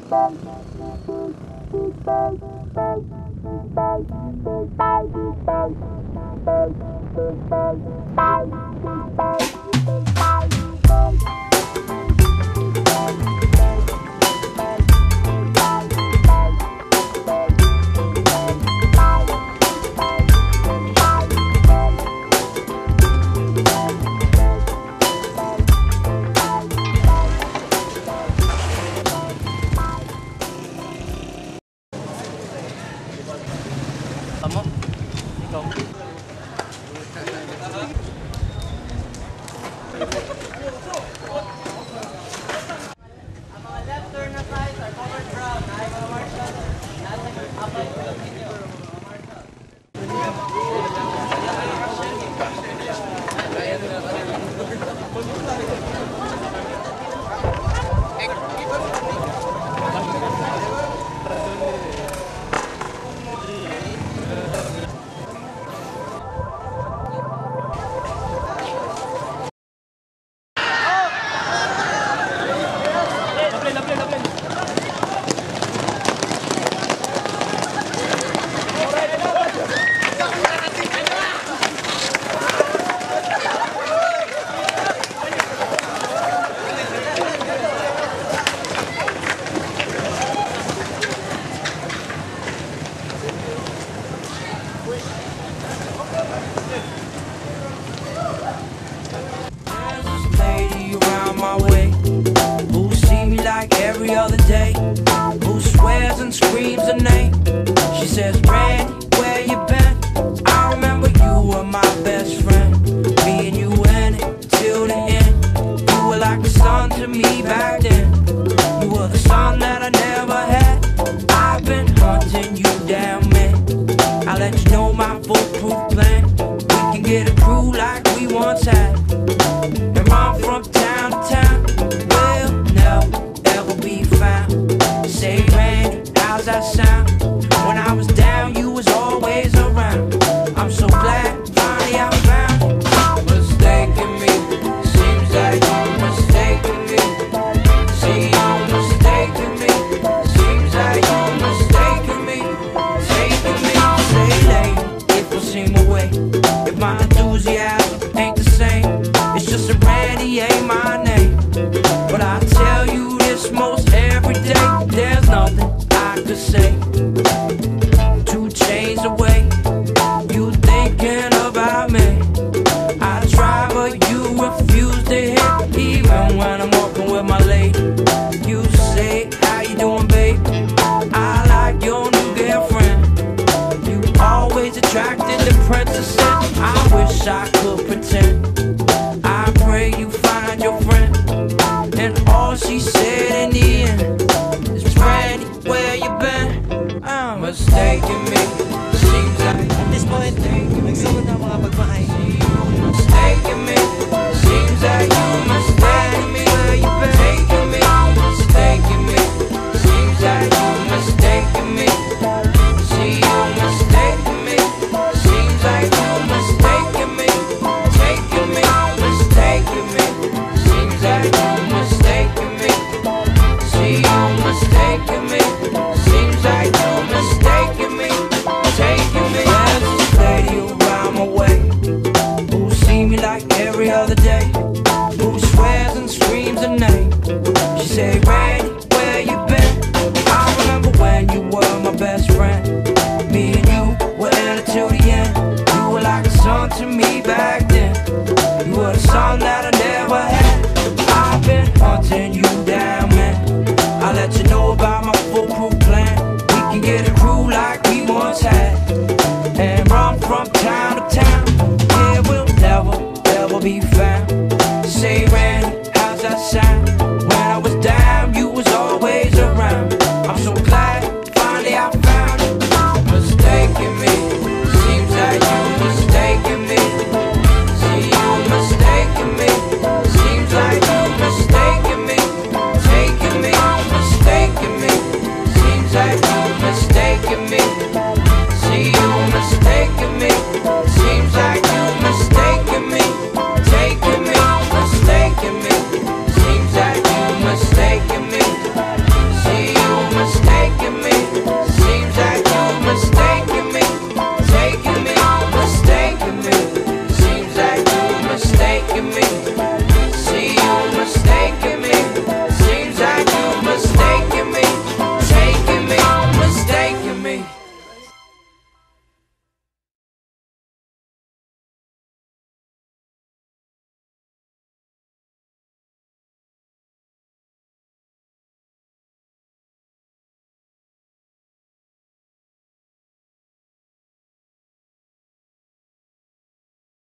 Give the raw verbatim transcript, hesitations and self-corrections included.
Tama? Ikaw. Ang mga left turn na sides are covered from Niagara Marshall. Nasa kapay ko lang ninyo. Every other day, who swears and screams her name. She says, Randy, where you been? I remember you were my best friend. Me and you in it till the end. You were like the sun to me back then. You were the sun that I never had. I've been hunting you down, man. I'll let you know my foolproof plan. We can get a crew like we once had and run from town to town. We'll never be found. Say, Randy, how's that sound? When I was down, you was always around. I'm so glad finally I found you. Mistaken me, seems like you mistaken me. See, you're mistaken me, seems like you're mistaken me. Taking me, say late, if I seem away. If my enthusiasm ain't the same, it's just that Randy ain't my name. But I tell you this most every day, there's nothing I could say. Two chains away, you thinking about me. I try but you refuse to hit, even when I'm walking with my lady. You say, how you doing, babe? I like your new girlfriend. You always attracted the princesses. I wish I could pretend. I pray you find your friend. And all she said in the end is, Randy, where you been? I'm mistaken me. Seems like at this point, nagsulod na mga pagmahay. Mistaken me. Seems like you mistaken me. Where you been? Taking me. Mistaken me. Seems like you mistaken me. See, you mistaken me. Seems like you mistaken me. Taking me. Mistaken me. Seems like you mistaken me. See, you mistaken me. Seems like you mistaken me. Taking me. There's this lady around my way who see me like every other day, who swears and screams her name. She say, Randy, where you been? I remember when you were my best friend. Me and you were in it till the end. You were like a sun to me back then. You were the sun that I never had. I've been hunting you down, man. I'll let you know about my foolproof plan. making me